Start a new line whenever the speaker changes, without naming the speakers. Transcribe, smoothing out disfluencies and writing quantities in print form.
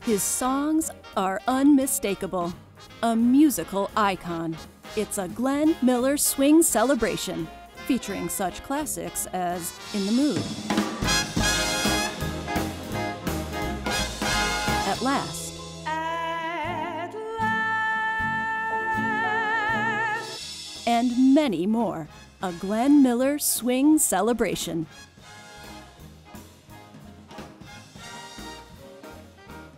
His songs are unmistakable, a musical icon. It's a Glenn Miller Swing celebration, featuring such classics as In the Mood, At Last, and many more. A Glenn Miller Swing celebration.